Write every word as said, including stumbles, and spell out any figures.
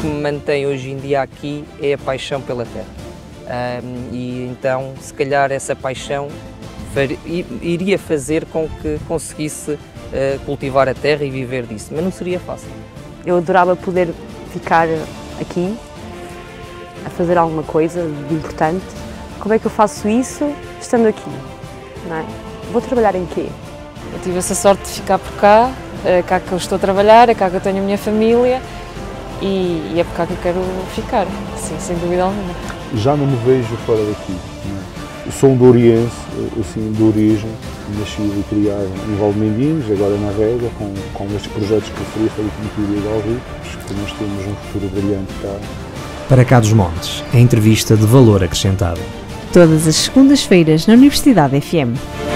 que me mantém hoje em dia aqui é a paixão pela terra. Um, e então, se calhar, essa paixão far, iria fazer com que conseguisse uh, cultivar a terra e viver disso, mas não seria fácil. Eu adorava poder ficar aqui, a fazer alguma coisa de importante. Como é que eu faço isso estando aqui? Não é? Vou trabalhar em quê? Eu tive essa sorte de ficar por cá, é cá que eu estou a trabalhar, é cá que eu tenho a minha família e, e é por cá que eu quero ficar, sim, sem dúvida alguma. Já não me vejo fora daqui. Não é? Eu sou um douriense, assim, de origem, nascido e criado em Valdemindinhos, agora na Rega, com, com estes projetos que referiste ali como Tiro e Galvi, acho que nós temos um futuro brilhante cá. Para Cá dos Montes, a entrevista de valor acrescentado. Todas as segundas-feiras na Universidade F M.